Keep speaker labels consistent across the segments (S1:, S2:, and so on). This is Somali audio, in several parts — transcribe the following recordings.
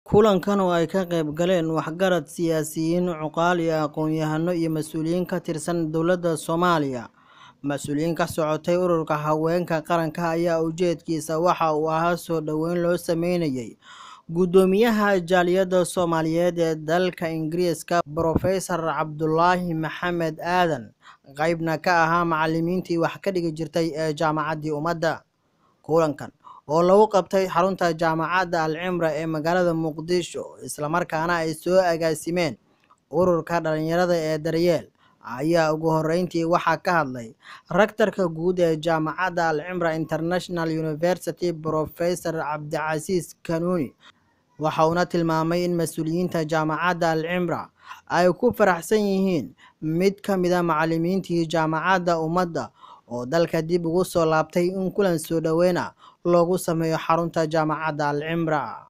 S1: kulankan oo ay ka qayb galeen waxgarad siyaasiyiin cuqaal iyo aqoon-yahano iyo mas'uuliyiin ka tirsan dowladda Soomaaliya. Mas'uuliyiin ka socotay ururka haweenka qaranka ayaa ujeedkiisa waxa uu ahaa soo dhaweyn loo sameynayay gudoomiyaha jaaliyadda Soomaaliyeed ee dalka Ingiriiska Professor Cabdulaahi Maxamed Aadan, qaybna ka ahaa macallimiintii wax ka dhigi jirtay ee jaamacaddii ummadda. Kulankan oo lagu qabtay xarunta jaamacadda Al-Cimra ee magaalada Muqdisho isla markaana ay soo agaasimeen ururka dhalinyarada ee Daryeel ayaa ugu horeyntii waxaa ka hadlay rektarka guud ee jaamacadda Al-Cimra International University Professor Cabdicasiis Kanuuni. waxa uuna tilmaamay in mas'uuliyiinta jaamacadda Al-Cimra ay ku faraxsan yihiin mid ka mid ah macallimiintii jaamacadda ummadda oo dalka dib ugu soo laabtay in kulan soo dhaweyn loogu sameeyo xarunta jaamacadda Al-Cimra.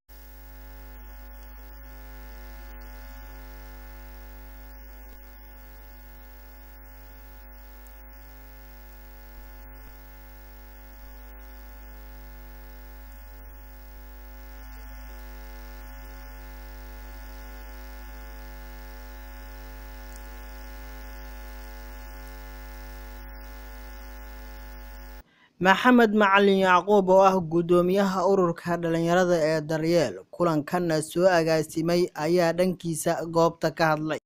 S1: Maxamed Macalin Yacquub oo ah gudoomiyaha ururka dhalinyarada ee Daryeel kulankan soo agaasimay ayaa dhankiisa goobta ka hadlay.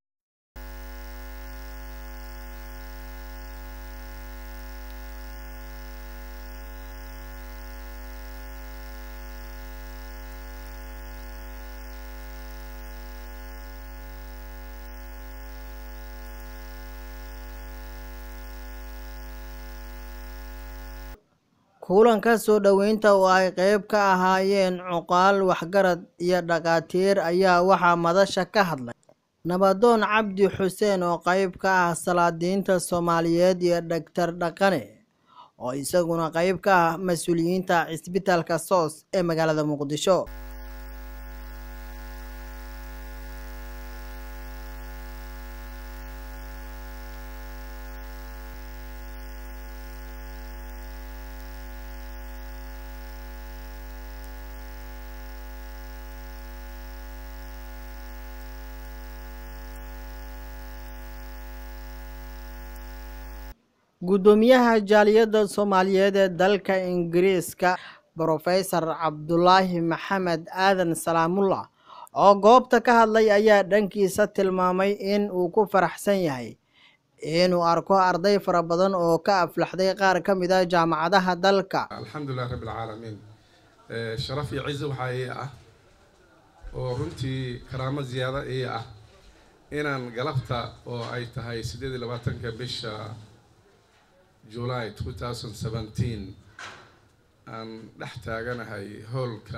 S1: kulanka soo dhaweynta oo ay qayb ka ahaayeen cuqaal, waxgarad iyo dhaqaatiir ayaa waxaa madasha ka hadlay Nabadoon Cabdi Xuseen oo qayb ka ah salaadiinta Soomaaliyeed iyo Dr. Dhaqane oo isaguna qayb ka ah mas'uuliyiinta isbitaalka SOS ee magaalada Muqdisho. gudoomiyaha jaaliyadda Soomaaliyeed ee dalka Ingiriiska Professor Cabdulaahi Maxamed Aadan Salaamullah oo goobta ka hadlay ayaa dhankiisa tilmaamay in uu ku faraxsan yahay inuu arko arday fara badan oo ka aflaxday qaar ka mid ah jaamacadaha dalka.
S2: Alxamdulillaah rabbil caalamiin. Sharaf iyo ciise waxa oo runtii karaamo ziyaada inaan galabta oo ay tahay 28 bisha July 2017 aan dhex taaganahay hoolka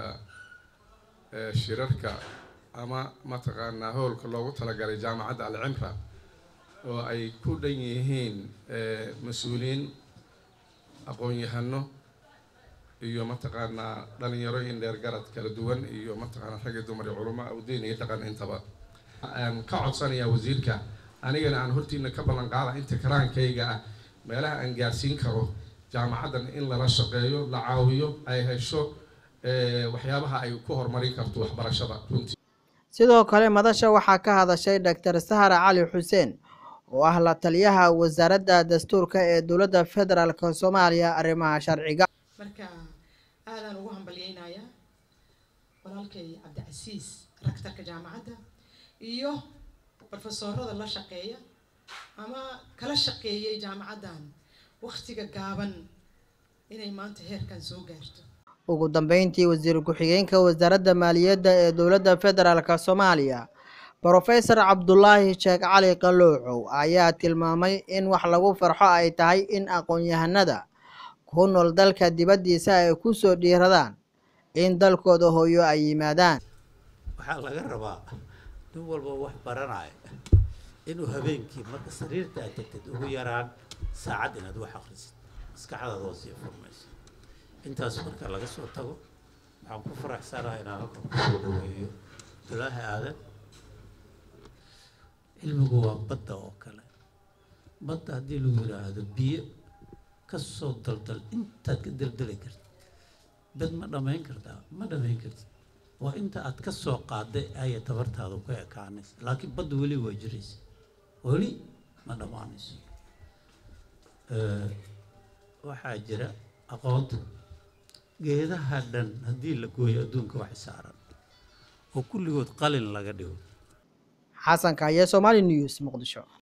S2: shirarka ama mataqaanaa hoolka loogu talagalay jaamacadda Al-Cimra oo ay ku dhan yihiin mas'uuliyiin aqoon-yahano iyo mataqaanaa dhalinyaro in dheer garad kala duwan iyo mataqaanaa rag iyo dumar iyo culimo u diin iyo dhaqan intaba aan ka codsanayaa wasiirka anigana aan hortiina ka ballan qaada inta karaankayga meelaha aan gaarsiin karo jaamacaddan in lala shaqeeyo la caawiyo ay hesho waxyaabaha ay ku horumarin karto waxbarashada runtii.
S1: sidoo kale madasha waxaa ka hadashay Dr. Sahara Cali Xuseen oo ah la taliyaha wasaaradda dastuurka ee dowladda federaalka Soomaaliya arrimaha sharciga.
S3: marka aadan ugu hambalyeynaya walaalkay Cabdicasiis rektarka jaamacadda iyo professorada la shaqeeya ama kala shaqeeyay jaamacaddan waqtiga gaaban inay maanta heerkan soo gaarto.
S1: ugu dambeyntii wasiir ku-xigeenka wasaaradda maaliyadda ee dowladda federaalka Soomaaliya Professor Cabdulaahi Sheekh Cali Qaloocow ayaa tilmaamay in wax lagu farxo ay tahay in aqoon-yahanada ku nool dalka dibaddiisa ay ku soo dhiiradaan in dalkooda hooyo ay yimaadaan.
S4: waxaa laga rabaa nin walba wax baranaya inuu habeenkii marka sariirta aad tagtid ugu yaraan saacad inaad wax akhrisid maskaxdaada oo sii furmayso. intaas marka laga soo tago waxaan ku faraxsanahay inaan halkan ku soo dhaweeyo Abdulaahi Aadan. cilmigu waa badda oo kale. badda haddii lagu yidhaahdo biyo ka soo daldal intaad ka daldali kartid bad ma dhamayn kartaa ma dhamayn kartid وأنت أتكسر قاعدة أي تبرت هذا كوي كانس لكن بدو ولي وجريس ولي ما نمانس وحاجرة أقعد جيدا هادن هدي لكوي أدونك وحسارا وكل يوم قليل لقديو
S1: xasan kaaye Somali News Muqdisho.